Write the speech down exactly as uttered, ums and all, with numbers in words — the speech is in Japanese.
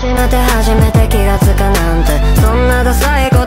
めて初めて気がつくなんて、そんなダサいこと